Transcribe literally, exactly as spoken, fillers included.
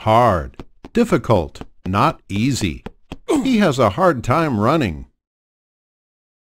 hard, difficult, not easy. He has a hard time running.